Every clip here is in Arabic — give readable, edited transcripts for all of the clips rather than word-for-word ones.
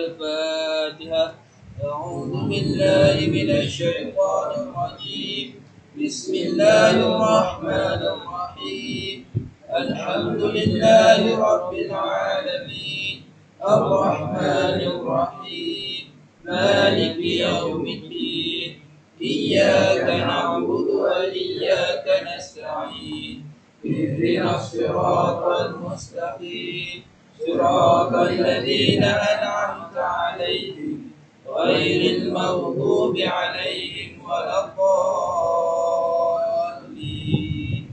الفاتحة. أعوذ بالله من الشيطان الرجيم. بسم الله الرحمن الرحيم. الحمد لله رب العالمين الرحمن الرحيم مالك يوم الدين إياك نعبد وإياك نستعين اهدنا الصراط المستقيم صراط الذين أنعمت عليهم غير المغضوب عليهم ولا الضالين.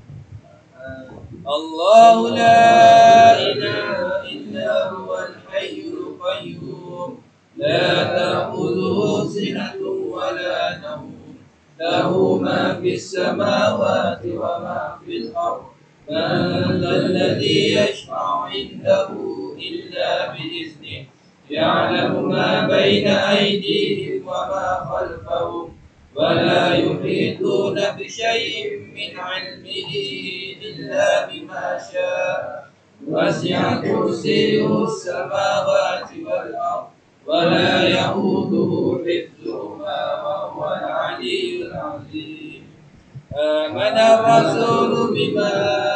الله لا إله إلا هو الحي القيوم لا تأخذه سنة ولا نوم له ما في السماوات وما في الأرض من ذا الذي يشفع عنده إلا بإذنه يعلم ما بين أيديهم وما خلفهم ولا يحيطون بشيء من علمه إلا بما شاء وسع كرسيه السماوات والأرض ولا يئوده حفظهما وهو العلي العظيم. آمن الرسول بما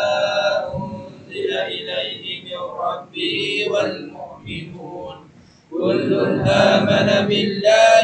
أنزل إليه من ربه والمؤمنون كل آمن بالله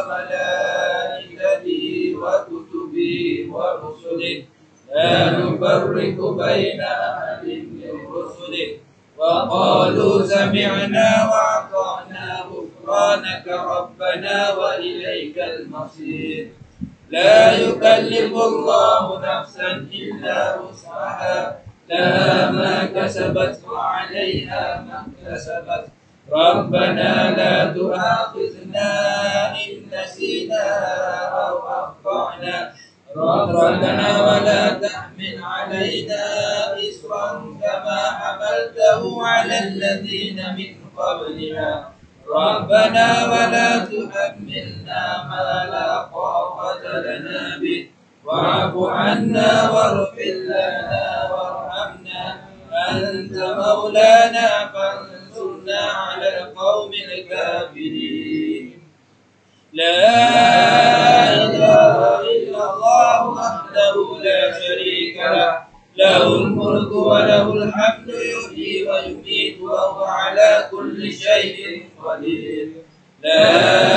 وملائكته وكتبه ورسله لا نفرق بين أحد من رسله وقالوا سمعنا وأطعنا غفرانك ربنا وإليك المصير. لا يكلف الله نفسا إلا وسعها لها ما كسبت وعليها ما اكتسبت ربنا لا تؤاخذنا إن نسينا أو أخطأنا ربنا ولا تحمل علينا إصرا كما حملته على الذين من قبلنا ربنا ولا تحملنا ما لا طاقة لنا به واعف عنا واغفر لنا وارحمنا أنت مولانا فانصرنا على القوم الكافرين. لا إله إلا الله وحده لا شريك له له الملك وله الحمد يحيي ويميت وهو على كل شيء قدير. لا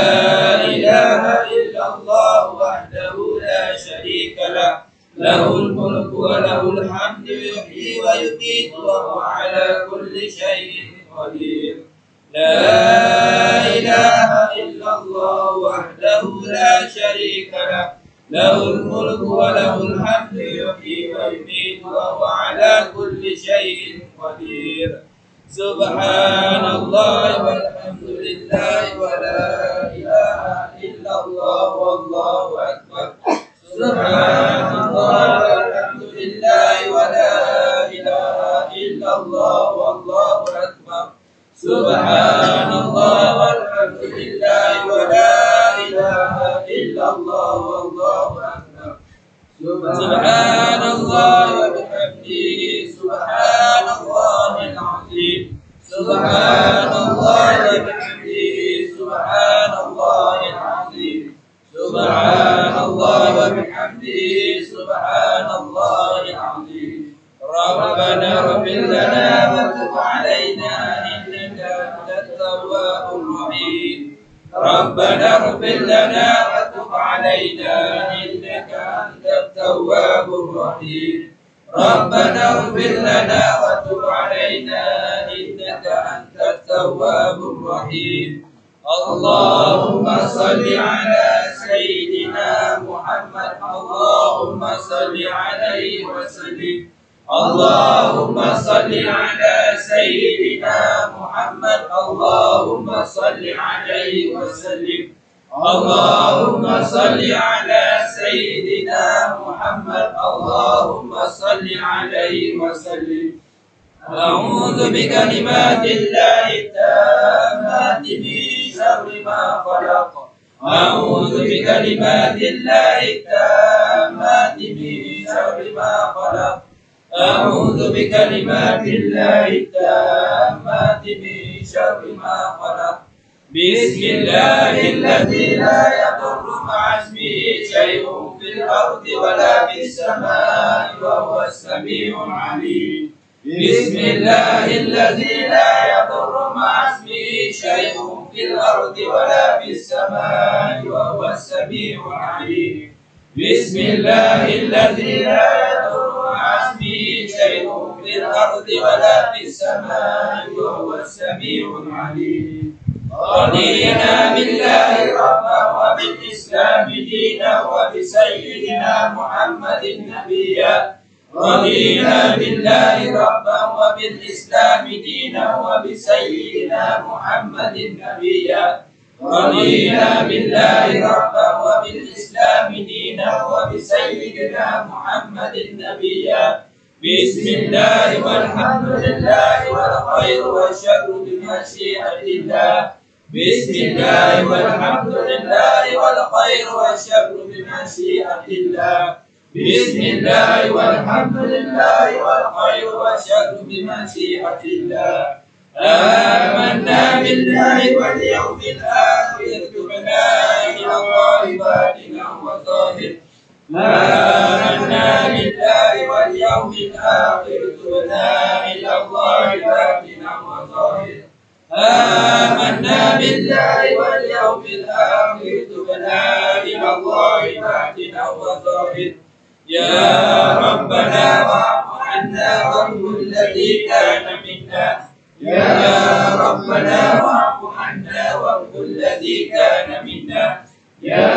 إله إلا الله وحده لا شريك له له الملك وله الحمد يحيي ويميت وهو على كل شيء قدير. لا إله إلا الله وحده لا شريك له له الملك وله الحمد يحيي ويميت وهو على كل شيء قدير. سبحان الله والحمد لله ولا إله إلا الله والله أكبر. سبحان الله والحمد لله ولا إله إلا الله والله أكبر. سبحان الله والحمد لله ولا إله إلا الله والله أكبر. سبحان الله وبحمده سبحان الله العظيم. سبحان الله وبحمده سبحان الله العظيم. سبحان الله وبحمده سبحان الله العظيم. ربنا اغفر لنا وتب علينا إنك أنت التواب الرحيم. ربنا اغفر لنا وتب علينا إنك أنت التواب الرحيم. ربنا اغفر لنا وتب علينا إنك أنت التواب الرحيم. اللهم صل على سيدنا محمد اللهم صل عليه وسلم. اللهم صل على سيدنا محمد اللهم صل عليه وسلم. اللهم صل على سيدنا محمد اللهم صل عليه وسلم. أعوذ بكلمات الله التامات من شر ما خلق. أعوذ بكلمات الله التامات من شر ما خلق. أعوذ بكلمات الله التامات من شر ما خلق. بسم الله الذي لا يضر مع اسمه شيء في الأرض ولا في السماء وهو السميع العليم. بسم الله الذي لا يضر مع اسمه شيء في الأرض ولا في السماء وهو السميع العليم. بسم الله الذي لا يضر مع اسمه شيء في الأرض ولا في السماء وهو السميع العليم. رضينا بالله ربا وبالإسلام دينا وبسيدنا محمد نبيا. رضينا بالله ربا وبالإسلام دينا وبسيدنا محمد نبيا. رضينا بالله ربا وبالإسلام دينا وبسيدنا محمد نبيا. بسم الله والحمد لله والخير والشر بمشيئة الله. بسم الله والحمد لله والخير والشر بمشيئة الله. بسم الله والحمد لله والخير والشر بمشيئة الله. آمنا بالله واليوم الآخر تبنا إلى الله باطنا وظاهر. آمنا بالله واليوم الآخر تبنا إلى الله باطنا وظاهر. آمنا بالله واليوم الآخر تبنا إلى الله باطنا وظاهر. يا ربنا واعف عنا واغفر الذي كان منا. يا ربنا واعف عنا واغفر الذي كان منا. يا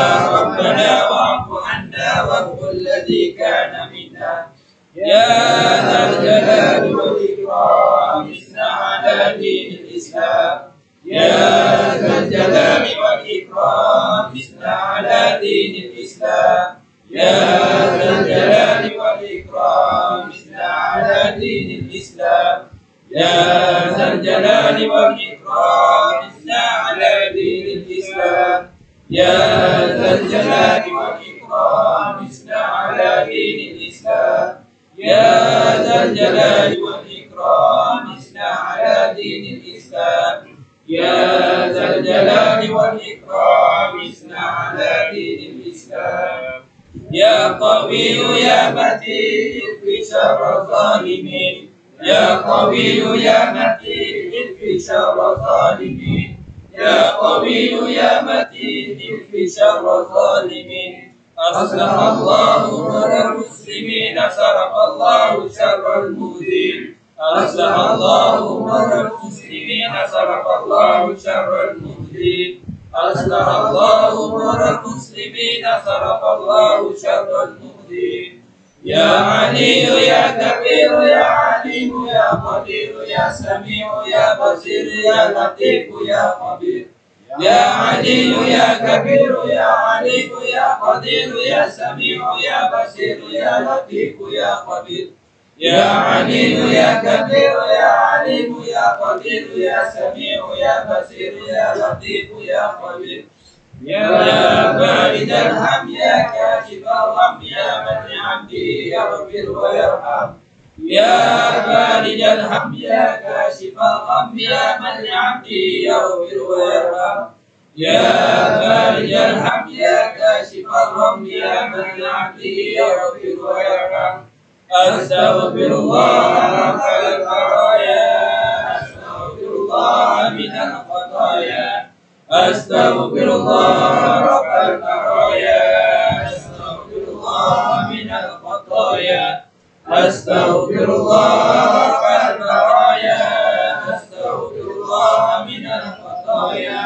ربنا واعف عنا واغفر الذي كان منا. يا ذا الجلال والإكرام اثنى على دين الإسلام. يا ذا الجلال والإكرام اثنى على دين الإسلام. يا ذا الجلال والإكرام اثنى على دين الإسلام. يا ذا الجلال والإكرام اثنى على دين الإسلام. يا ذا الجلال والإكرام اثنى على دين الإسلام. يا ذا الجلال والإكرام اثنى على دين الإسلام. يا ذا الجلال والإكرام اثنى على دين الإسلام. يا قوي يا متين اكفي شر الظالمين. يا قوي يا متين اكفي شر الظالمين. يا قوي يا متين اكفي شر الظالمين. أصلح الله أمور المسلمين صرف الله شر المؤذين. أصلح الله أمور المسلمين صرف الله شر المؤذين. أصلح الله أمور المسلمين صرف الله شر المؤذين. يا علي يا كبير يا عليم يا قدير يا سميع يا بصير يا لطيف يا خبير. يا علي يا كبير يا عليم يا قدير يا سميع يا بصير يا لطيف يا خبير. يا علي يا كبير يا عليم يا قدير يا سميع يا بصير يا لطيف يا خبير. يا بارد الهم يا كاشف الغم يا من لعبده يغفر ويرحم. يا بارد الهم يا كاشف الغم يا من لعبده يغفر ويرحم. يا بارد الهم يا كاشف الغم يا من لعبده يغفر ويرحم. أستغفر الله رب البرايا. أستغفر الله من الخطايا. أستغفر الله رب البرايا. أستغفر الله من الخطايا. أستغفر الله رب البرايا. أستغفر الله من الخطايا.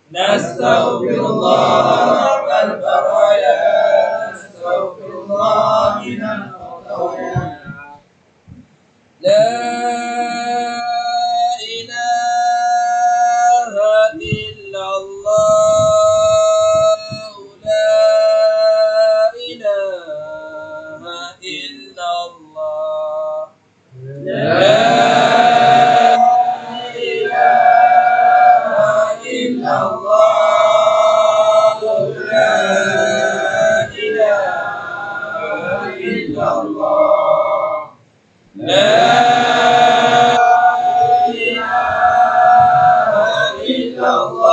نستغفر الله رب البرايا. نستغفر الله من الخطايا. لا إله إلا الله. لا إله إلا الله. لا إله إلا الله. لا إله إلا الله. لا إله إلا الله.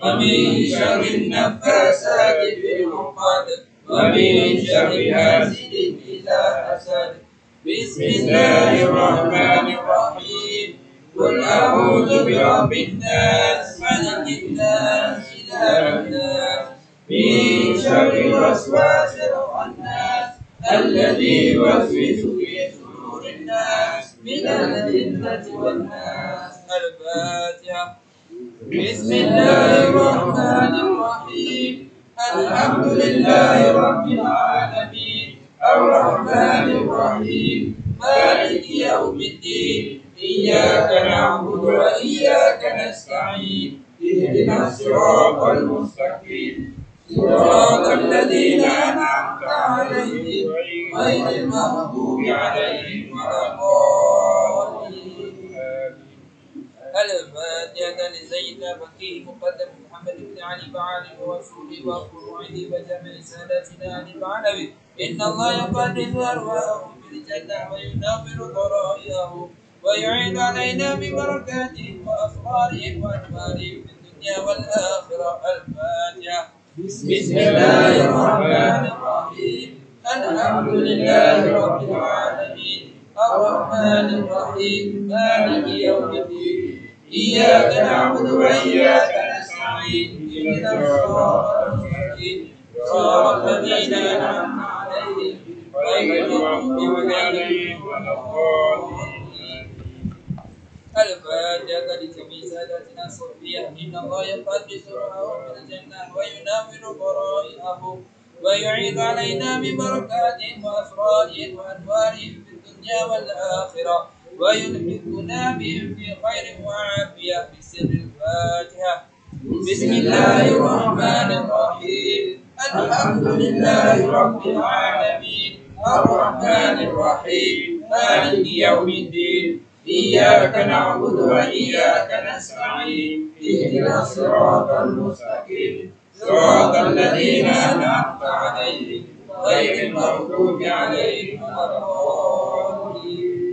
ومن شر النفاثات في العقد ومن شر حاسد إذا حسد بسم الله الرحمن الرحيم قل أعوذ برب الناس ملك الناس إله الناس من شر الوسواس الخناس الذي يوسوس في صدور الناس من الجنة والناس. الفاتحة. بسم الله الرحمن الرحيم الحمد لله رب العالمين الرحمن الرحيم مالك يوم الدين إياك نعبد وإياك نستعين اهدنا الصراط المستقيم صراط الذين أنعمت عليهم غير المغضوب عليهم ولا الضالين. الفاتحة لسيدنا فقيه مقدم محمد بن علي بعالم ورسوله وفروعه وجميع سادتنا علي العلوي إن الله يقدس أرواحهم في الجنة وينور ضرائرهم ويعين علينا ببركاتهم وأسرارهم وأنوارهم في الدنيا والآخرة. الفاتحة. بسم الله الرحمن الرحيم الحمد لله رب العالمين الرحمن الرحيم مالك يوم الدين إياك نعبد وإياك نستعين اهدنا الصراط المستقيم صراط الذين أنعمت عليهم غير المغضوب عليهم ولا الضالين. الفاتحة لجميع سادتنا الصوفية إن الله يقدس روحهم من الجنة وينور ضرائرهم ويعيد علينا ببركاتهم وأسرارهم وأنوارهم في الدنيا والآخرة ويلحقنا بهم في خير وعافية بسر الفاتحة. بسم الله الرحمن الرحيم الحمد لله رب العالمين الرحمن الرحيم مالك يوم الدين إياك نعبد وإياك نستعين اهدنا الصراط المستقيم صراط الذين أنعمت عليهم غير المغضوب عليهم ولا الضالين.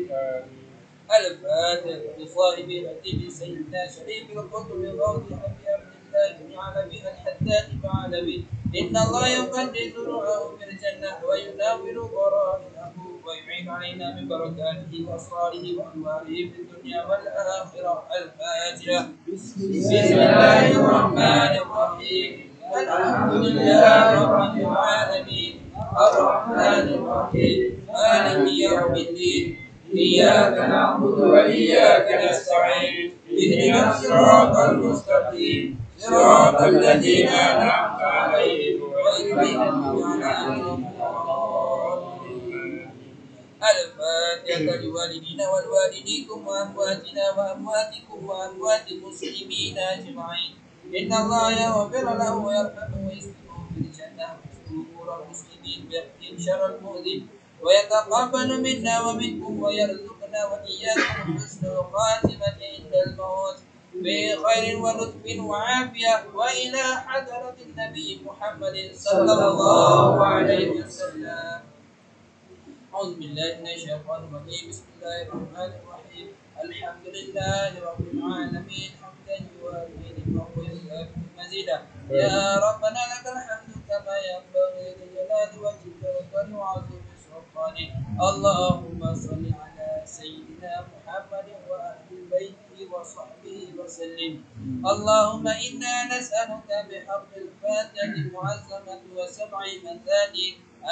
الفاتحة لصاحب رتيب سيدنا شريف القطب غوث أبي عبد الله بن علوي الحداد بعلوي إن الله يقدس روحه في الجنة وينور ضرائره ويعين علينا من بركاته وأسراره وأنواره في الدنيا والآخرة. الفاتحة. بسم الله الرحمن الرحيم الحمد لله رب العالمين الرحمن الرحيم مالك يوم الدين إياك نعبد وإياك نستعين اهدنا الصراط المستقيم صراط الذين أنعمت عليهم غير المغضوب عليهم ولا الضالين. الفاتحة لوالدينا والوالديكم وأمواتنا وأمواتكم وأموات المسلمين أجمعين إن الله يغفر له ويرحمه ويسلمه في الجنة ويستر المسلمين ويقيم شر المؤذن ويتقبل منا ومنكم ويرزقنا وإياكم حسن الخاتمة عند الموت بخير ولطف وعافية وإلى حضرة النبي محمد صلى الله عليه وسلم. أعوذ بالله من الشيطان الرجيم بسم الله الرحمن الرحيم الحمد لله رب العالمين حمدا يوافي نعمه ويكافئ مزيدا يا ربنا لك الحمد كما ينبغي لجلال وجهك وعظيم سلطانك. اللهم صل على سيدنا محمد وأهل بيته وصحبه وسلم. اللهم إنا نسألك بحق الفاتحة المعظمة وسبع مثاني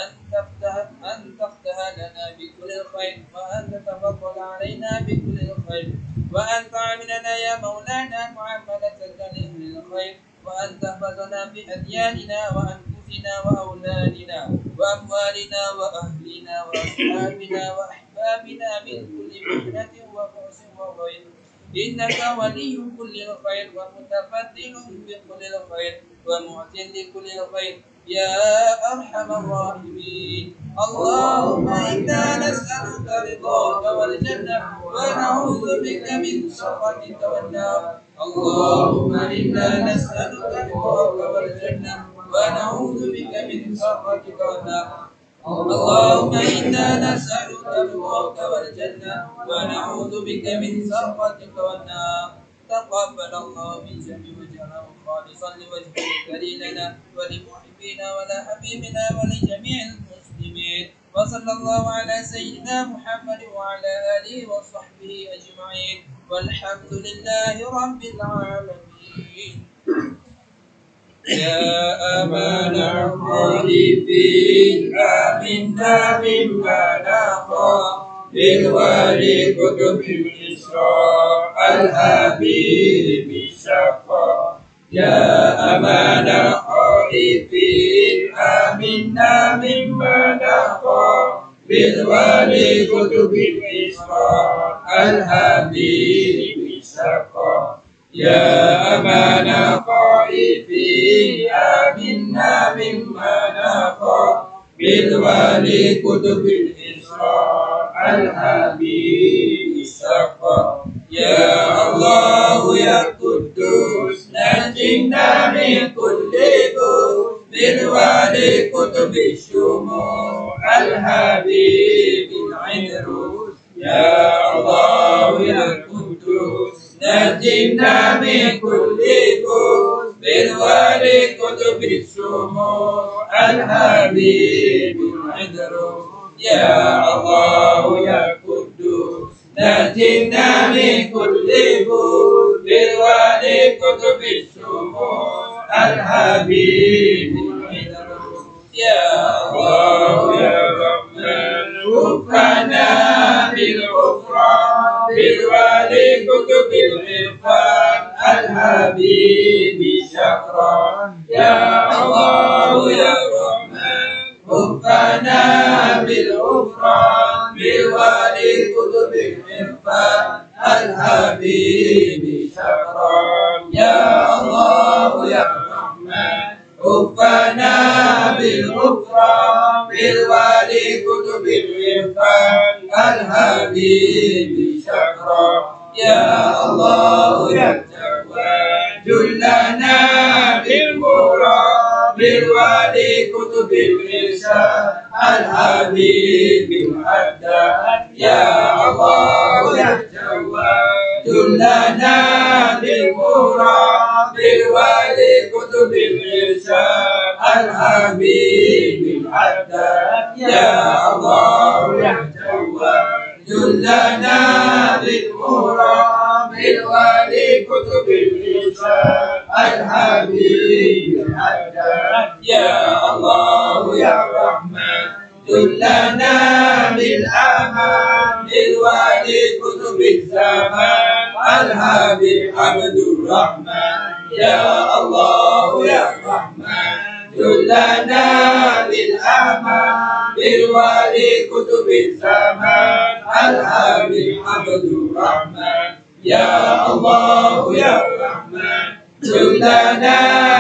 أن تفتح لنا بكل الخير وأن تتفضل علينا بكل الخير وأن تعاملنا يا مولانا معاملة لأهل الخير وأن تحفظنا بأدياننا وأنفسنا وأولادنا وأموالنا وأهلنا وأصحابنا وأحبابنا من كل محنة وبؤس وضيق إنك ولي كل الخير ومتفضل بكل الخير ومعطي لكل الخير يا أرحم الراحمين. اللهم إنا نسألك رضاك والجنة ونعوذ بك من سخطك والنار. اللهم إنا نسألك رضاك والجنة ونعوذ بك من سخطك والنار. اللهم إنا نسألك رضاك والجنة ونعوذ بك من سخطك والنار. تقبل الله من جميع وجعله خالصا لوجهه الكريم لنا ولمحبينا ولحبيبنا ولجميع المسلمين. وصلى الله على سيدنا محمد وعلى آله وصحبه أجمعين والحمد لله رب العالمين. يا أمان الخالفين آمنا مما نخاف بالوالي كتب الإسراء الحبيب بالشفاء. يا أمان الخالفين آمنا مما نخاف بالوالي كتب الإسراء الحبيب بالشفاء. يا أمان خائفين آمنا مما نخاف بالوالي كتب الإسراء الحبيب الشفاء. يا الله يا قدوس نجنا من كل بؤس بالوالي كتب الشموس الحبيب العدروس. يا الله يا قدوس نجنا من كل بؤس بالوالي كتب الشموس الحبيب العدروس. يا الله يا قدوس نجنا من كل بؤس بالوالي كتب الشموس الحبيب العدروس. يا الله يا رحمن وفقنا بالغفران بالوالي كتب العرفان الحبيب شكرا. يا الله يا رحمن وفقنا بالغفران بالوالي كتب العرفان الحبيب شكرا. يا الله يا رحمن وفقنا بالغفران بالوالي كتب العرفان الحبيب شكرا. يا الله يا تواب جلنا بالمراد بالوالي كتب الإرشاد الحبيب الحداد. يا الله يا تواب جلنا بالمراد بالوالي كتب الإرشاد الحبيب الحداد. يا الله يا تواب جلنا بالمراد بالوالي كتب الإرشاد الحبيب الحداد. يا الله يا رحمن جلنا بالأمان بالوالي كتب الزمان الحبيب عبد الرحمن. يا الله يا رحمن جلنا بالأمان بالوالي كتب الزمان الحبيب عبد الرحمن. يا الله يا رحمن جلنا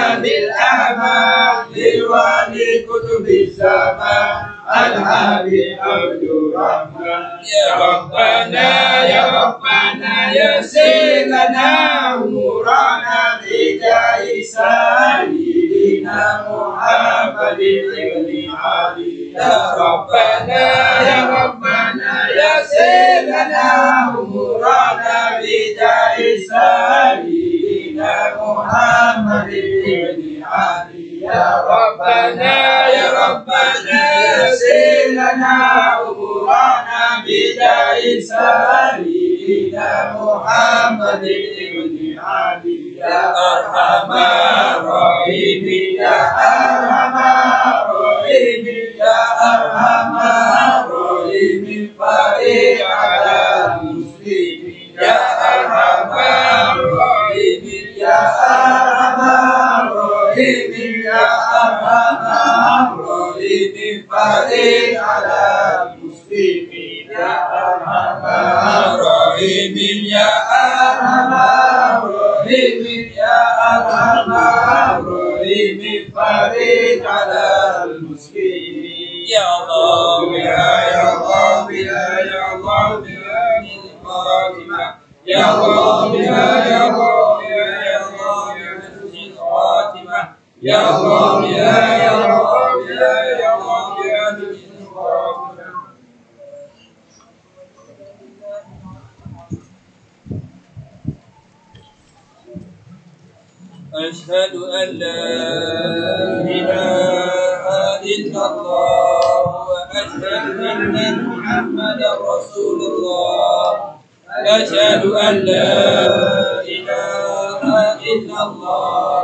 بالأمان بالوالي كتب الزمان الحبيب عبد الرحمن. يا ربنا يا ربنا يسر لنا أمورنا بجاه سيدنا محمد بن علي. يا ربنا يا ربنا يسر لنا أمورنا بجاه سيدنا محمد بن علي. يا ربنا يا ربنا يسر لنا أمورنا بجاه سيدنا محمد بن علي. يا أرحم الراحمين يا أرحم الراحمين يا أرحم الراحمين فرج على المسلمين. يا أرحم الراحمين يا أرحم الراحمين يا أرحم الراحمين فرج على المسلمين. يا أرحم الراحمين يا أرحم الراحمين يا أرحم الراحمين فرج على المسلمين. يا الله يا الله يا الله الفاطمة. يا الله يا الله يا الله الفاطمة. يا الله يا الله يا الله يا الفاطمة. أشهد أن لا إله إلا الله وأشهد أن محمدا رسول الله أشهد أن لا إله إلا الله.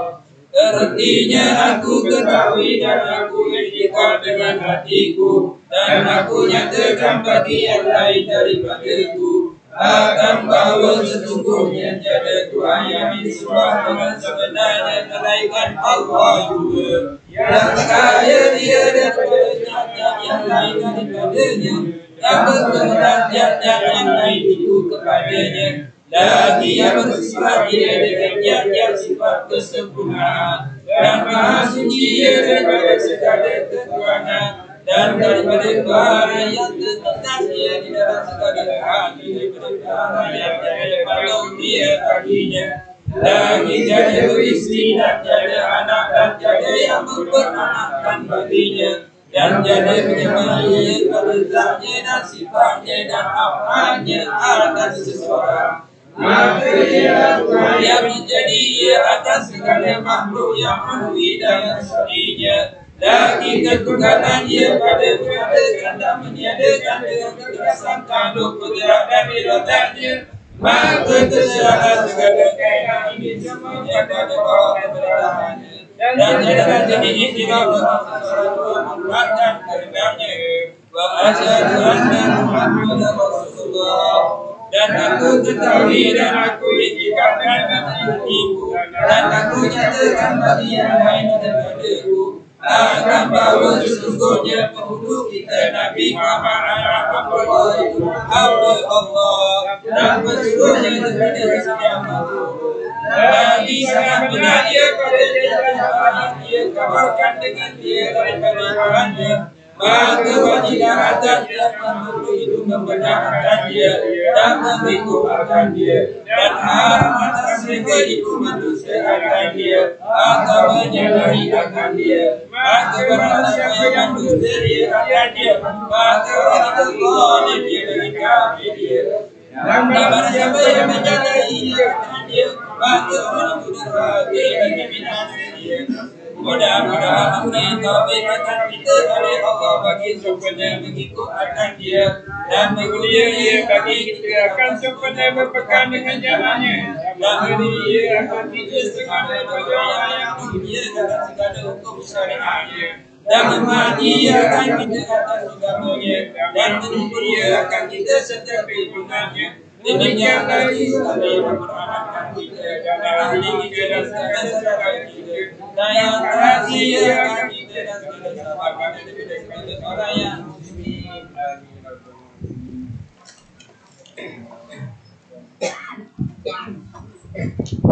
Artinya aku ketahui dan aku ikhtikar dengan hatiku dan aku nyatakan bagi yang lain daripadaku akan bahawa sesungguhnya tiada Tuhan yang disembah dengan sebenarnya melainkan Allah juga yang kaya dia daripada zat-zat yang lain daripadanya dan berkehendak zat-zat yang lain itu kepadanya. Lagi yang bersifat dia dengan zat-zat sifat kesempurnaan dan maha suci dia daripada segala kekurangan dan daripada perkara yang tertindas dia di dalam segala hal daripada perkara yang tiada Paloh dia baginya. Lagi tiada beristri dan tiada anak dan tiada yang memperanakkan baginya dan tiada menyembahnya pada zatnya dan sifatnya dan afalnya atas seseorang. Maka dia Tuhan yang menjadi ia atas segala makhluk yang memenuhi daya sendirinya. Lagi ketunggalan dia pada mengadakan dan meniadakan dengan kekerasan kandung bergerak dan irodatnya. Maka terserahlah segala kainan ini semuanya pada bawah pemerintahannya. Dan jadilah jadi ikhtiraf dengan seseorang Tuhan memperhatikan kehendaknya. Wa asyhadu anna Muhammadan Rasulullah. Dan aku ketahui dan aku ikhtikarkan dengan hatiku dan aku nyatakan bagi yang lain daripadaku akan bahawa sesungguhnya penghulu kita Nabi Muhammad Abdullah itu hamba Allah dan pesuruhnya daripada setiap makhluk. Bagi sangat benar dia pada jalan yang dia kabarkan dengan dia daripada Tuhannya. Maka wajiblah atas setiap makhluk itu membenarkan dia dan mengikuti dia dan haram atas mereka itu manusia akan dia atau menyalahi akan dia. Maka barang siapa yang misteri akan dia maka orang itu zalim dia dari kafir dia. Dan barang siapa yang menyalahi akan dia maka orang itu derhaka dari binasa dia. Mudah-mudahan memberi taufik akan kita oleh Allah bagi sempurna mengikut akan dia dan mengikuti dia bagi kita akan sempurna berpegang dengan jalannya dan beri dia akan kita segala perkara yang dia dalam segala hukum syariatnya dan memahami dia akan kita atas agamanya dan menipu dia akan kita setiap hubungannya. Demikian lagi sekali memperanakan kita dan ahli kita dan segala kita dan yang terakhir akan kita dan segala sahabat daripada segala orang yang muslim. Amin.